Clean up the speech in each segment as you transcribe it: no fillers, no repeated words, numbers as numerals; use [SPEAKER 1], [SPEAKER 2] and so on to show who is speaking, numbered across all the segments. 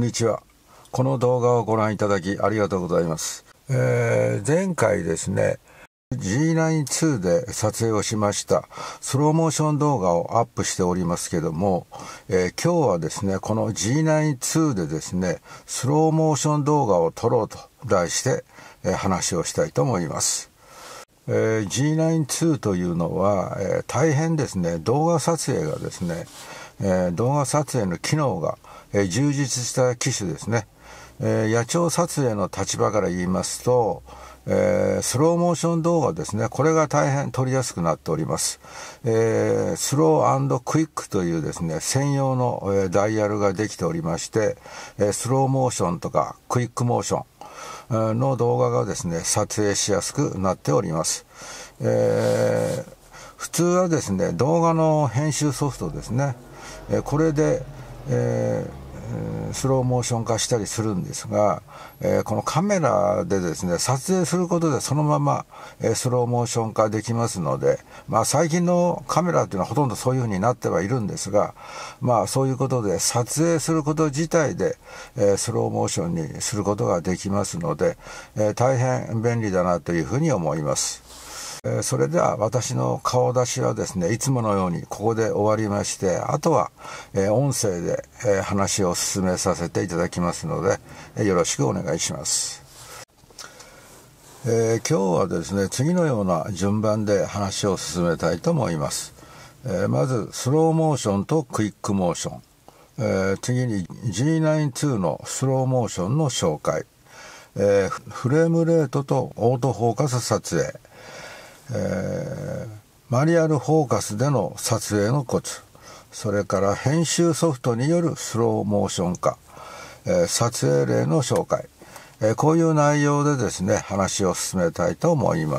[SPEAKER 1] んにちは。この動画をご覧いただきありがとうございます。前回ですね、G9-2 で撮影をしましたスローモーション動画をアップしておりますけども、今日はですね、この G9-2 でですね、スローモーション動画を撮ろうと題して、話をしたいと思います。G9-2 というのは、大変ですね、動画撮影がですね、動画撮影の機能が、充実した機種ですね。野鳥撮影の立場から言いますと、スローモーション動画ですね、これが大変撮りやすくなっております。スロー&クイックというですね、専用の、ダイヤルができておりまして、スローモーションとかクイックモーションの動画がですね、撮影しやすくなっております。普通はですね、動画の編集ソフトですね、これで、スローモーション化したりするんですが、このカメラでですね、撮影することでそのまま、スローモーション化できますので、最近のカメラというのはほとんどそういうふうになってはいるんですが、そういうことで撮影すること自体で、スローモーションにすることができますので、大変便利だなというふうに思います。それでは私の顔出しはですね、いつものようにここで終わりまして、あとは音声で話を進めさせていただきますので、よろしくお願いします。今日はですね、次のような順番で話を進めたいと思います。まずスローモーションとクイックモーション、次に G9-2 のスローモーションの紹介、フレームレートとオートフォーカス撮影、マニュアルフォーカスでの撮影のコツ、それから編集ソフトによるスローモーション化、撮影例の紹介、こういう内容でですね、話を進めたいと思います。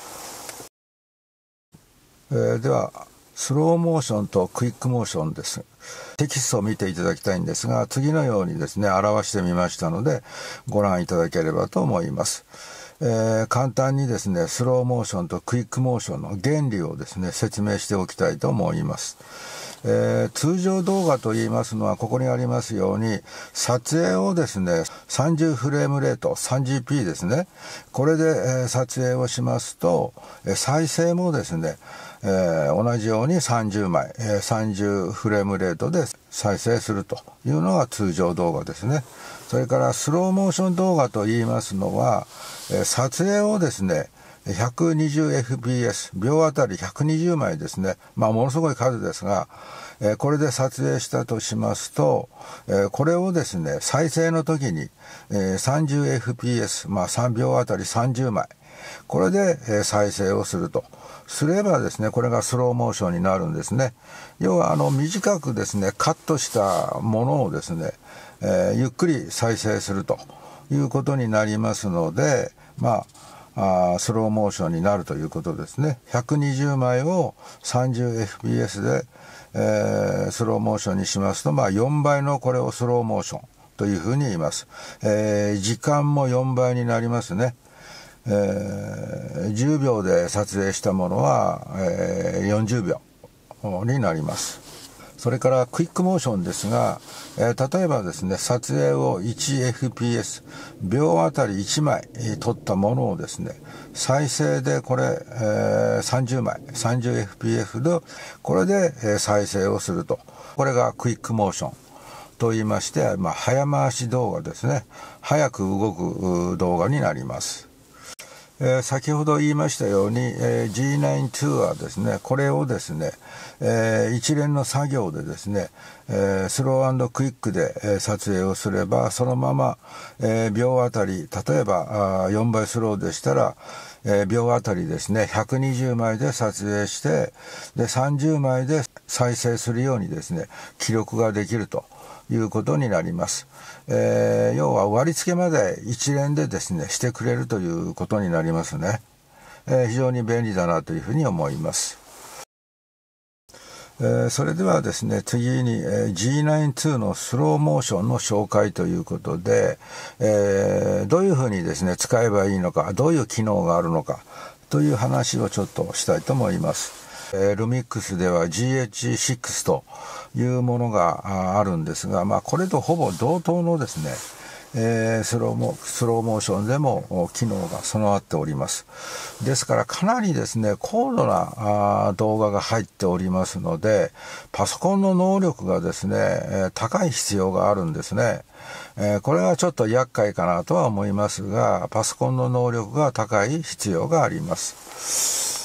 [SPEAKER 1] ではスローモーションとクイックモーションです。テキストを見ていただきたいんですが、次のようにですね、表してみましたのでご覧いただければと思います。簡単にですね、スローモーションとクイックモーションの原理をですね、説明しておきたいと思います。通常動画といいますのは、ここにありますように、撮影をですね、30フレームレート、30p ですね、これで、撮影をしますと、再生もですね、同じように30枚、30フレームレートで再生するというのが通常動画ですね。それからスローモーション動画といいますのは、撮影をですね、120fps、秒あたり120枚ですね、ものすごい数ですが、これで撮影したとしますと、これをですね、再生の時に 30fps、3秒あたり30枚、これで再生をするとすればですね、これがスローモーションになるんですね。要は短くですね、カットしたものをですね、ゆっくり再生するということになりますので、スローモーションになるということですね。120枚を 30fps で、スローモーションにしますと、4倍のこれをスローモーションというふうに言います。時間も4倍になりますね。10秒で撮影したものは、40秒になります。それからクイックモーションですが、例えばですね、撮影を 1fps、秒あたり1枚撮ったものをですね、再生でこれ、30枚、30fps で、これで、再生をすると。これがクイックモーションと言いまして、早回し動画ですね。早く動く動画になります。先ほど言いましたように、G9-2 はですね、これをですね、一連の作業でですね、スロー&クイックで、撮影をすれば、そのまま、秒あたり、例えば4倍スローでしたら、秒あたりですね、120枚で撮影して、で30枚で再生するようにですね、記録ができるということになります。要は割り付けまで一連でですね、してくれるということになりますね。非常に便利だなというふうに思います。それではですね、次に G9-2 のスローモーションの紹介ということで、どういうふうにですね、使えばいいのか、どういう機能があるのかという話をちょっとしたいと思います。ルミックスでは GH6 というものがあるんですが、これとほぼ同等のですね、スローモーションでも機能が備わっております。ですからかなりですね、高度な動画が入っておりますので、パソコンの能力がですね、高い必要があるんですね。これはちょっと厄介かなとは思いますが、パソコンの能力が高い必要があります。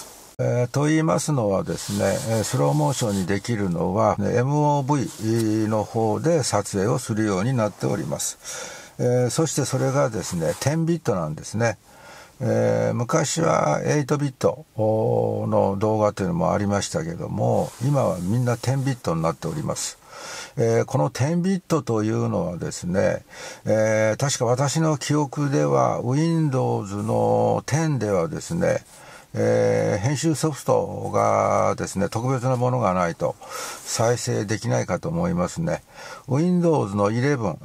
[SPEAKER 1] と言いますのはですね、スローモーションにできるのは MOV の方で撮影をするようになっております。そしてそれがですね、10ビットなんですね。昔は8ビットの動画というのもありましたけども、今はみんな10ビットになっております。この10ビットというのはですね、確か私の記憶では Windows の10ではですね、編集ソフトがですね、特別なものがないと再生できないかと思いますね。Windows の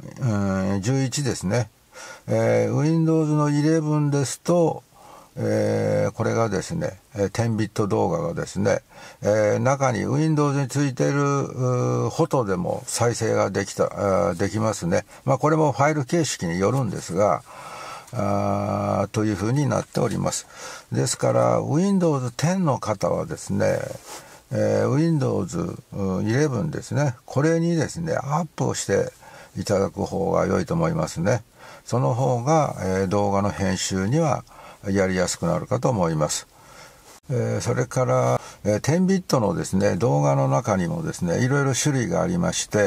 [SPEAKER 1] 11、11ですね。Windows の11ですと、これがですね、10ビット動画がですね、中に Windows についているフォトでも再生ができますね。これもファイル形式によるんですが、というふうになっております。ですから Windows 10の方はですね、Windows 11ですね、これにですねアップをしていただく方が良いと思いますね。その方が、動画の編集にはやりやすくなるかと思います。それから、10ビットのですね、動画の中にもですね、いろいろ種類がありまして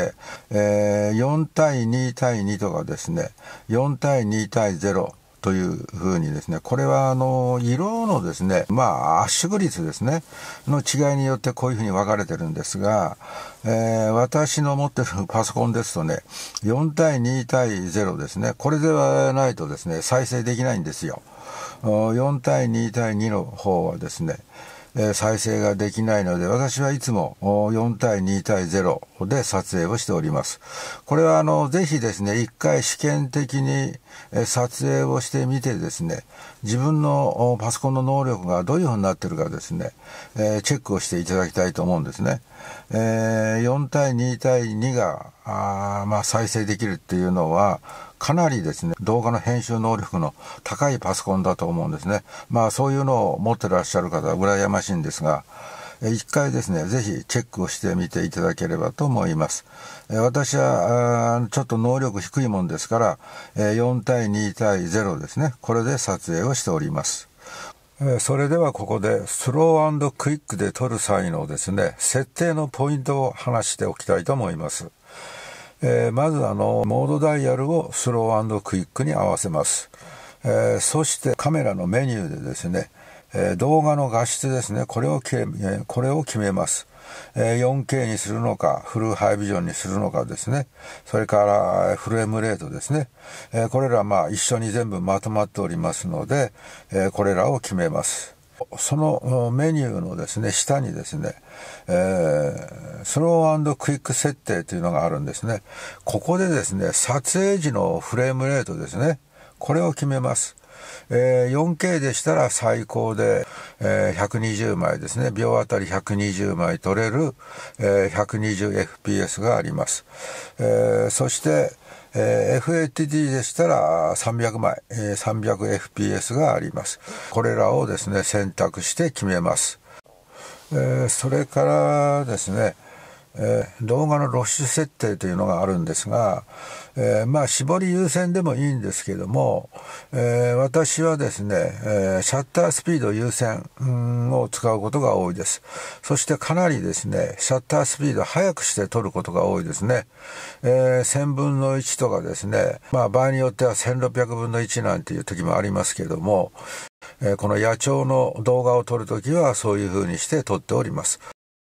[SPEAKER 1] 、4対2対2とかですね、4対2対0というふうにですね、これは色のですね、圧縮率ですね、の違いによってこういうふうに分かれてるんですが、私の持ってるパソコンですとね、4対2対0ですね、これではないとですね、再生できないんですよ。4対2対2の方はですね、再生ができないので、私はいつも4対2対0で撮影をしております。これはぜひですね、一回試験的に撮影をしてみてですね、自分のパソコンの能力がどういうふうになっているかですね、チェックをしていただきたいと思うんですね。4対2対2が再生できるっていうのは、かなりですね、動画の編集能力の高いパソコンだと思うんですね。そういうのを持ってらっしゃる方は羨ましいんですが、一回ですね、ぜひチェックをしてみていただければと思います。私はちょっと能力低いもんですから、4対2対0ですね、これで撮影をしております。それではここでスロー&クイックで撮る際のですね、設定のポイントを話しておきたいと思います。まずモードダイヤルをスロー&クイックに合わせます。そしてカメラのメニューでですね、動画の画質ですね、これを決めます。4K にするのか、フルハイビジョンにするのかですね。それからフレームレートですね。これら一緒に全部まとまっておりますので、これらを決めます。そのメニューのですね、下にですね、スロー&クイック設定というのがあるんですね。ここでですね、撮影時のフレームレートですね、これを決めます。4K でしたら最高で、120枚ですね、秒あたり120枚撮れる、120fps があります。そしてFHD でしたら300枚、300fps があります。これらをですね、選択して決めます。それからですね、動画の露出設定というのがあるんですが、絞り優先でもいいんですけども、私はですね、シャッタースピード優先を使うことが多いです。そしてかなりですね、シャッタースピード速くして撮ることが多いですね。1000分の1とかですね、場合によっては1600分の1なんていう時もありますけども、この野鳥の動画を撮るときはそういう風にして撮っております。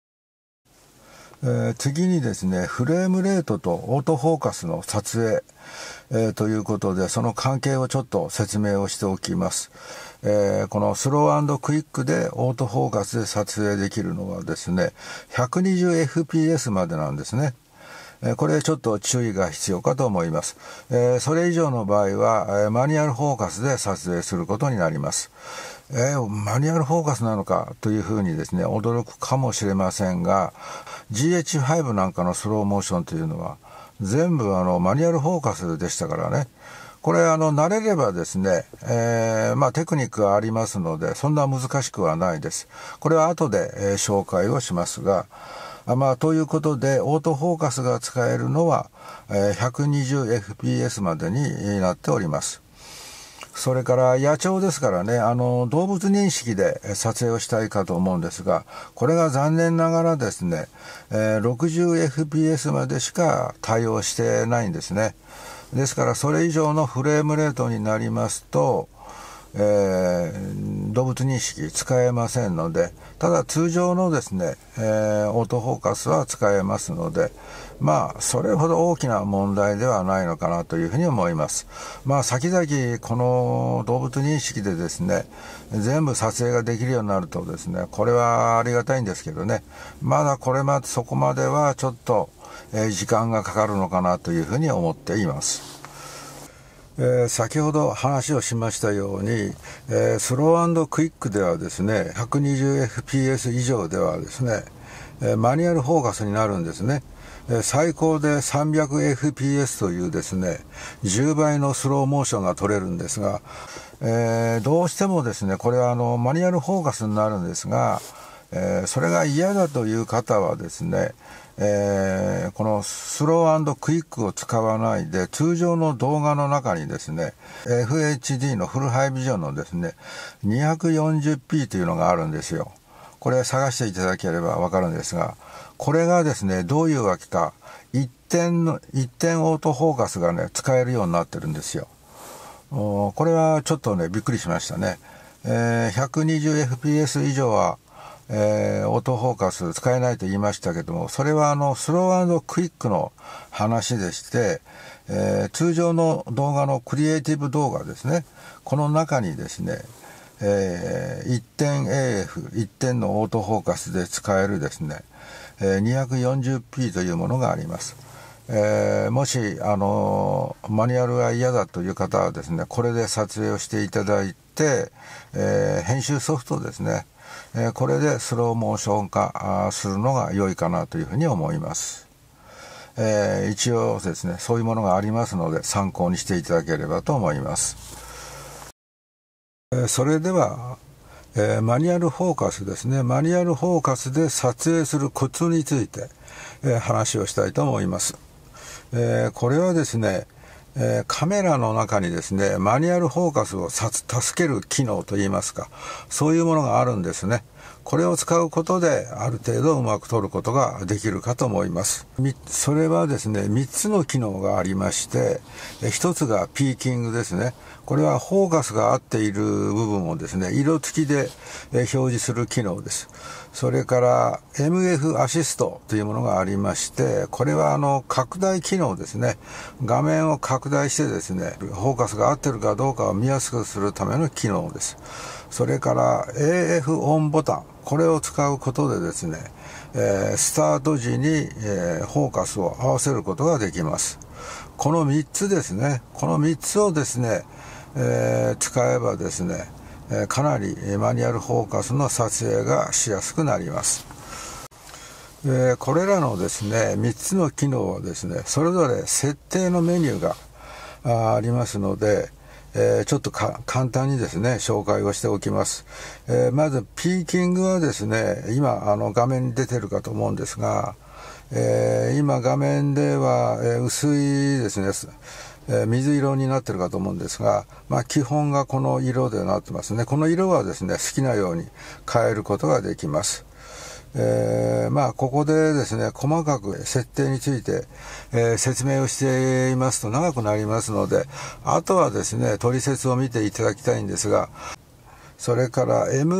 [SPEAKER 1] 次にですね、フレームレートとオートフォーカスの撮影、ということで、その関係をちょっと説明をしておきます。このスロー&クイックでオートフォーカスで撮影できるのはですね、120fps までなんですね。これちょっと注意が必要かと思います。それ以上の場合はマニュアルフォーカスで撮影することになります。 マニュアルフォーカスなのかというふうにですね、驚くかもしれませんが、GH5 なんかのスローモーションというのは、全部マニュアルフォーカスでしたからね。これ慣れればですね、テクニックがありますので、そんな難しくはないです。これは後で、紹介をしますが、ということで、オートフォーカスが使えるのは、120fps までになっております。それから野鳥ですからね、動物認識で撮影をしたいかと思うんですが、これが残念ながらですね、60fps までしか対応してないんですね。ですからそれ以上のフレームレートになりますと、動物認識使えませんので、ただ通常のですね、オートフォーカスは使えますので、それほど大きな問題ではないのかなというふうに思います。先々この動物認識でですね、全部撮影ができるようになるとですね、これはありがたいんですけどね、まだこれまでそこまではちょっと時間がかかるのかなというふうに思っています。先ほど話をしましたように、スロー&クイックではですね、120fps 以上ではですね、マニュアルフォーカスになるんですね。最高で 300fps というですね、10倍のスローモーションが取れるんですが、どうしてもですね、これはマニュアルフォーカスになるんですが、それが嫌だという方はですね、このスロー&クイックを使わないで、通常の動画の中にですね、FHD のフルハイビジョンのですね、240p というのがあるんですよ。これ探していただければわかるんですが、これがですね、どういうわけか、一点オートフォーカスがね、使えるようになってるんですよ。これはちょっとね、びっくりしましたね。120fps 以上はオートフォーカス使えないと言いましたけども、それはスロー&クイックの話でして、通常の動画のクリエイティブ動画ですね、この中にですね、一点 AF、一点のオートフォーカスで使えるですね、240p というものがあります。もしマニュアルが嫌だという方はですね、これで撮影をしていただいて、編集ソフトですね、これでスローモーション化するのが良いかなというふうに思います。一応ですね、そういうものがありますので参考にしていただければと思います。それでは、マニュアルフォーカスですね、マニュアルフォーカスで撮影するコツについて、話をしたいと思います。これはですね、カメラの中にですね、マニュアルフォーカスを助ける機能といいますか、そういうものがあるんですね。これを使うことである程度うまく撮ることができるかと思います。それはですね、3つの機能がありまして、1つがピーキングですね。これはフォーカスが合っている部分をですね、色付きで表示する機能です。それから MF アシストというものがありまして、これは拡大機能ですね。画面を拡大してですね、フォーカスが合ってるかどうかを見やすくするための機能です。それから AF オンボタン、これを使うことでですね、スタート時に、フォーカスを合わせることができます。この3つですね、この3つをですね、使えばですね、かなりマニュアルフォーカスの撮影がしやすくなります。これらのですね、3つの機能はですね、それぞれ設定のメニューがありますので、ちょっと簡単にですね、紹介をしておきます。まず、ピーキングはですね、今、画面に出てるかと思うんですが、今、画面では、薄いですね、水色になってるかと思うんですが、基本がこの色でなってますね。この色はですね、好きなように変えることができます。ここでですね、細かく設定について、説明をしていますと長くなりますので、あとはですね、取説を見ていただきたいんですが、それから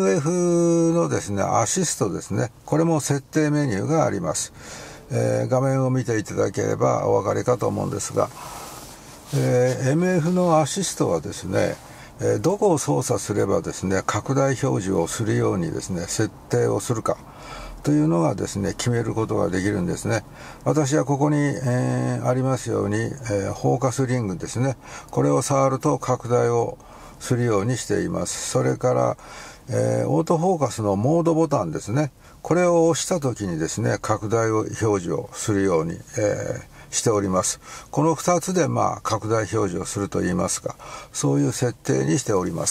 [SPEAKER 1] MF のですね、アシストですね、これも設定メニューがあります。画面を見ていただければお分かりかと思うんですが、MF のアシストはですね、どこを操作すればですね、拡大表示をするようにですね、設定をするかというのがですね、決めることができるんですね。私はここに、ありますように、フォーカスリングですね、これを触ると拡大をするようにしています。それから、オートフォーカスのモードボタンですね。これを押した時にですね、拡大表示をするように、しております。この2つで拡大表示をするといいますか、そういう設定にしております。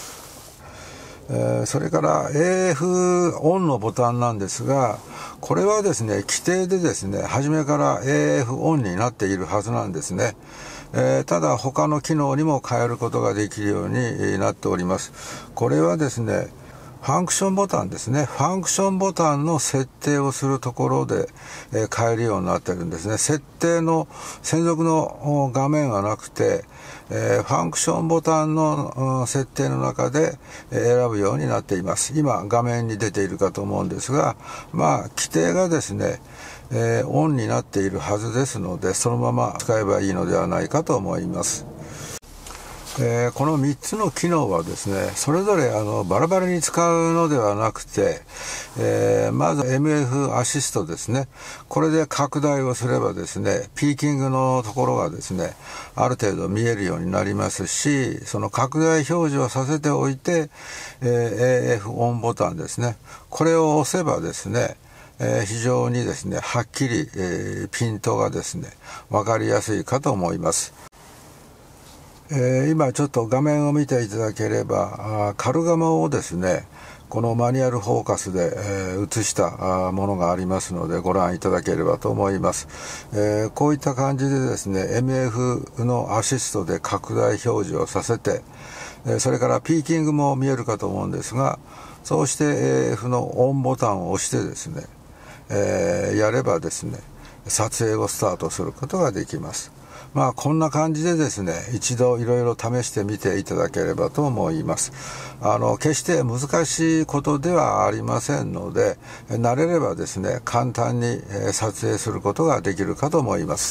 [SPEAKER 1] それから AF オンのボタンなんですが、これはですね、規定でですね、初めから AF オンになっているはずなんですね。ただ他の機能にも変えることができるようになっております。これはですね、ファンクションボタンですね。ファンクションボタンの設定をするところで、変えるようになっているんですね。設定の専属の画面がなくて、ファンクションボタンの設定の中で選ぶようになっています。今画面に出ているかと思うんですが、規定がですね、オンになっているはずですので、そのまま使えばいいのではないかと思います。この3つの機能はですね、それぞれバラバラに使うのではなくて、まず MF アシストですね。これで拡大をすればですね、ピーキングのところがですね、ある程度見えるようになりますし、その拡大表示をさせておいて、AF オンボタンですね。これを押せばですね、非常にですね、はっきり、ピントがですね、わかりやすいかと思います。今ちょっと画面を見ていただければ、カルガモをですね、このマニュアルフォーカスで、映したものがありますのでご覧いただければと思います。こういった感じでですね、MF のアシストで拡大表示をさせて、それからピーキングも見えるかと思うんですが、そうして AF のオンボタンを押してですね、やればですね、撮影をスタートすることができます。こんな感じでですね、一度いろいろ試してみていただければと思います。決して難しいことではありませんので、慣れればですね、簡単に撮影することができるかと思います。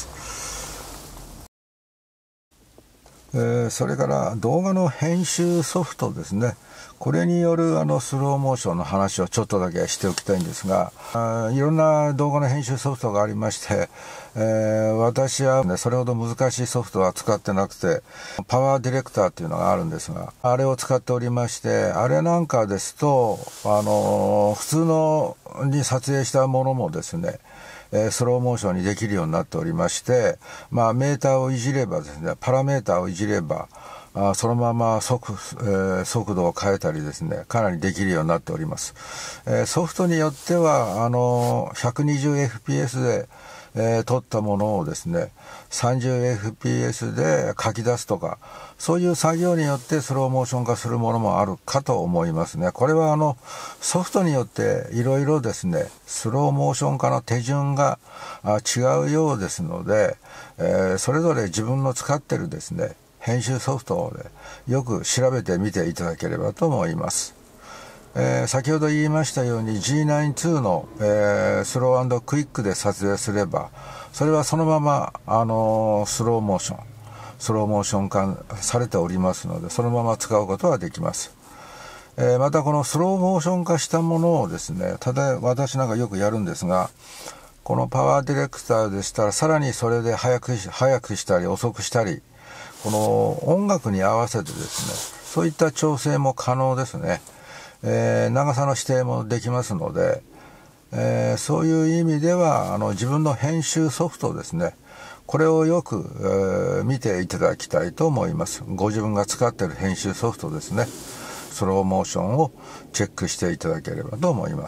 [SPEAKER 1] それから動画の編集ソフトですね。これによるスローモーションの話をちょっとだけしておきたいんですが、いろんな動画の編集ソフトがありまして、私は、ね、それほど難しいソフトは使ってなくて、パワーディレクターっていうのがあるんですが、あれを使っておりまして、あれなんかですと、普通のに撮影したものもですね、スローモーションにできるようになっておりまして、メーターをいじればですね、パラメーターをいじれば、そのまま速度を変えたりですね、かなりできるようになっております。ソフトによっては120fps で撮ったものをですね 30fps で書き出すとか、そういう作業によってスローモーション化するものもあるかと思いますね。これはソフトによっていろいろですね、スローモーション化の手順が違うようですので、それぞれ自分の使ってるですね、編集ソフトを、ね、よく調べてみていただければと思います。先ほど言いましたように G9-2 の、スロー&クイックで撮影すれば、それはそのままスローモーション化されておりますので、そのまま使うことができます。またこのスローモーション化したものをですね、ただ私なんかよくやるんですが、このパワーディレクターでしたらさらにそれで早くしたり遅くしたり、この音楽に合わせてですね、そういった調整も可能ですね。長さの指定もできますので、そういう意味では自分の編集ソフトですね、これをよく、見ていただきたいと思います。ご自分が使っている編集ソフトですね、スローモーションをチェックしていただければと思います。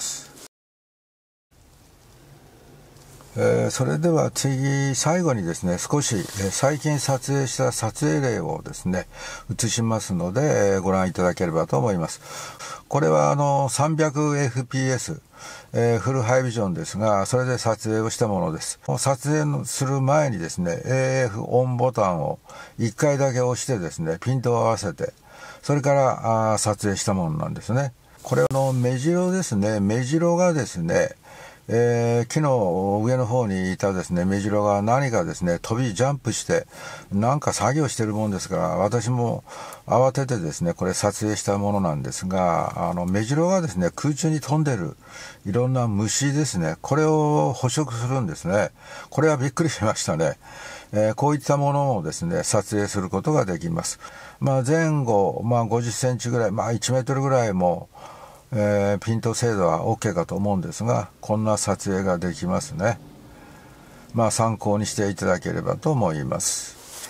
[SPEAKER 1] それでは最後にですね、少し、最近撮影した撮影例をですね、映しますので、ご覧いただければと思います。これは300fps、フルハイビジョンですが、それで撮影をしたものです。撮影する前にですね、AF オンボタンを1回だけ押してですね、ピントを合わせて、それから撮影したものなんですね。これの目白ですね、目白がですね、木の上の方にいたですね、メジロが何かですね、ジャンプして、なんか作業してるもんですから、私も慌ててですね、これ撮影したものなんですが、メジロがですね、空中に飛んでるいろんな虫ですね、これを捕食するんですね。これはびっくりしましたね。 こういったものもですね撮影することができます。前後、50センチぐらい、1メートルぐらいも、ピント精度は OK かと思うんですが、こんな撮影ができますね。参考にしていただければと思います。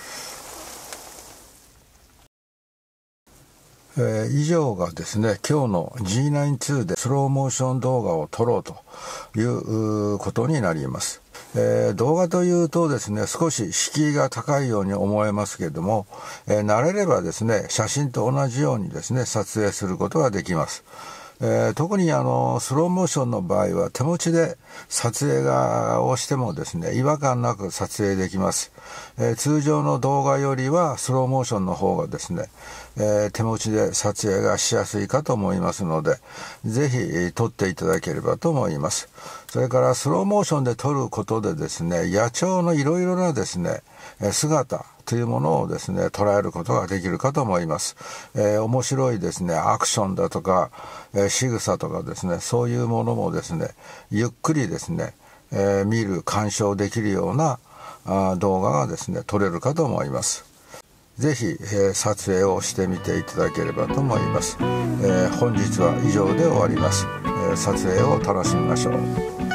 [SPEAKER 1] 以上がですね、今日の G9-2 でスローモーション動画を撮ろうということになります。動画というとですね、少し敷居が高いように思えますけれども、慣れればですね、写真と同じようにですね、撮影することができます。特にスローモーションの場合は手持ちで撮影をしてもですね、違和感なく撮影できます。通常の動画よりはスローモーションの方がですね、手持ちで撮影がしやすいかと思いますので、ぜひ撮っていただければと思います。それからスローモーションで撮ることでですね、野鳥のいろいろなですね、姿というものをですね、捉えることができるかと思います。面白いですね、アクションだとか、仕草とかですね、そういうものもですね、ゆっくりですね、見る、鑑賞できるような動画がですね、撮れるかと思います。ぜひ、撮影をしてみていただければと思います。本日は以上で終わります。撮影を楽しみましょう。